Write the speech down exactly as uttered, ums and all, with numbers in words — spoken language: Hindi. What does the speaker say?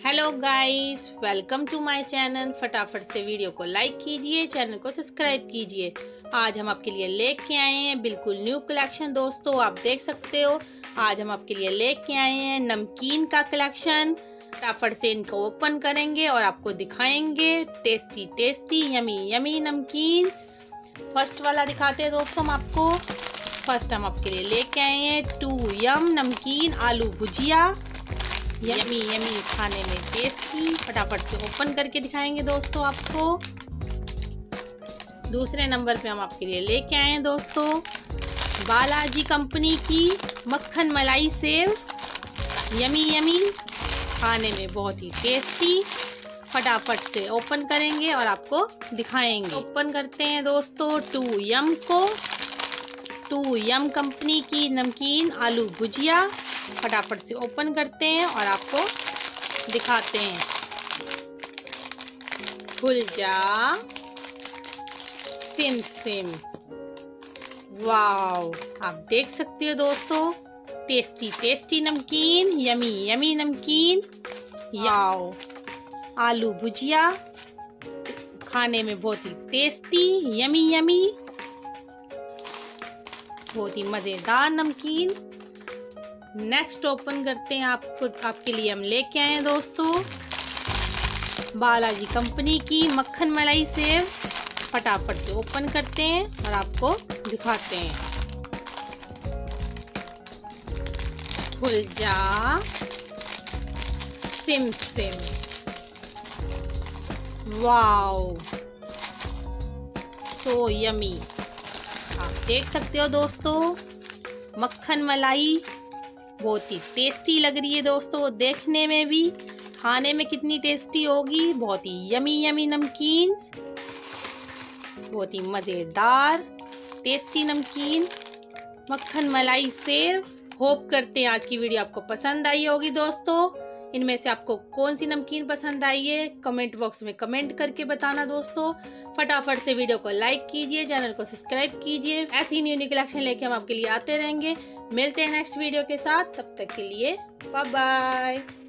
Hello guys, welcome to my channel. फटाफट से वीडियो को लाइक कीजिए, चैनल को सब्सक्राइब कीजिए। आज हम आपके लिए लेके आए हैं बिल्कुल न्यू कलेक्शन। दोस्तों आप देख सकते हो, आज हम आपके लिए लेके आए हैं नमकीन का कलेक्शन। फटाफट से इनको ओपन करेंगे और आपको दिखाएंगे टेस्टी टेस्टी यमी यमी नमकीन। फर्स्ट वाला दिखाते हैं दोस्तों हम आपको। फर्स्ट हम आपके लिए लेके आए हैं टू यम नमकीन आलू भुजिया, यमी यमी खाने में टेस्टी। फटाफट से ओपन करके दिखाएंगे दोस्तों आपको। दूसरे नंबर पे हम आपके लिए लेके आए हैं दोस्तों बालाजी कंपनी की मक्खन मलाई सेव, यमी यमी खाने में बहुत ही टेस्टी। फटाफट से ओपन करेंगे और आपको दिखाएंगे। ओपन करते हैं दोस्तों टू यम को। टू यम कंपनी की नमकीन आलू भुजिया। फटाफट से ओपन करते हैं और आपको दिखाते हैं। खुल जा सिम सिम। वाव, आप देख सकते हो दोस्तों टेस्टी टेस्टी नमकीन, यमी यमी नमकीन। वाव, आलू भुजिया खाने में बहुत ही टेस्टी, यमी यमी, बहुत ही मजेदार नमकीन। नेक्स्ट ओपन करते हैं आपको आपके लिए हम लेके आए हैं दोस्तों बालाजी कंपनी की मक्खन मलाई सेव। फटाफट से ओपन करते हैं और आपको दिखाते हैं। खुल जा सिम सिम। Wow, so yummy. आप देख सकते हो दोस्तों मक्खन मलाई बहुत ही टेस्टी लग रही है दोस्तों, देखने में भी, खाने में कितनी टेस्टी होगी। बहुत ही यमी यमी नमकीन, बहुत ही मजेदार टेस्टी नमकीन मक्खन मलाई सेव। होप करते हैं आज की वीडियो आपको पसंद आई होगी दोस्तों। इनमें से आपको कौन सी नमकीन पसंद आई है कमेंट बॉक्स में कमेंट करके बताना दोस्तों। फटाफट से वीडियो को लाइक कीजिए, चैनल को सब्सक्राइब कीजिए। ऐसी न्यू न्यू कलेक्शन लेके हम आपके लिए आते रहेंगे। मिलते हैं नेक्स्ट वीडियो के साथ, तब तक के लिए बाय बाय।